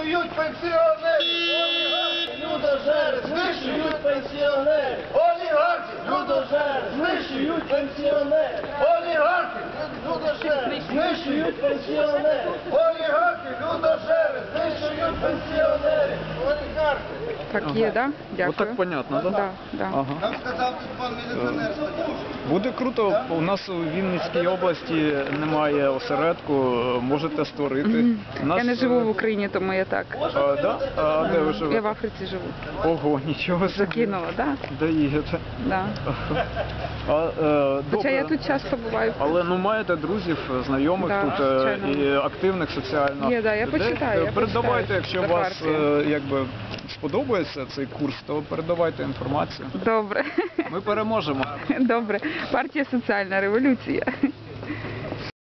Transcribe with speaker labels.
Speaker 1: знищують пенсіонерів!
Speaker 2: Людожери знищують пенсіонерів!
Speaker 1: Олігархи!
Speaker 2: Людожери знищують пенсіонерів!
Speaker 1: Олігархи!
Speaker 2: Людожери знищують пенсіонерів!
Speaker 1: Олігархи! Людожери!
Speaker 2: Знищують пенсіонерів!
Speaker 1: Олігархи!
Speaker 3: Так є, да? Дякую.
Speaker 4: Вот так понятно, да?
Speaker 3: Да, да.
Speaker 4: Ага.
Speaker 1: Нам сказав тут пан міліціонер.
Speaker 4: Буде круто, у нас у Вінницькій області немає осередку, можете створити. У нас,
Speaker 3: Я не живу в Україні, тому я так.
Speaker 4: Да? А де ви
Speaker 3: Я в
Speaker 4: живете?
Speaker 3: Африці живу.
Speaker 4: Ого, нічого собі.
Speaker 3: Закинула, да?
Speaker 4: Де їдете?
Speaker 3: Да. Хоча я тут часто буваю.
Speaker 4: Але ну маєте друзів, знайомих
Speaker 3: Да,
Speaker 4: тут
Speaker 3: звичайно.
Speaker 4: і активних соціально.
Speaker 3: Є, да, я
Speaker 4: людей.
Speaker 3: почитаю, я
Speaker 4: Передавайте,
Speaker 3: почитаю
Speaker 4: якщо
Speaker 3: за
Speaker 4: вас
Speaker 3: партію.
Speaker 4: якби сподобається цей курс, то передавайте інформацію.
Speaker 3: Добре.
Speaker 4: Ми переможемо.
Speaker 3: Добре. Партія соціальна революція.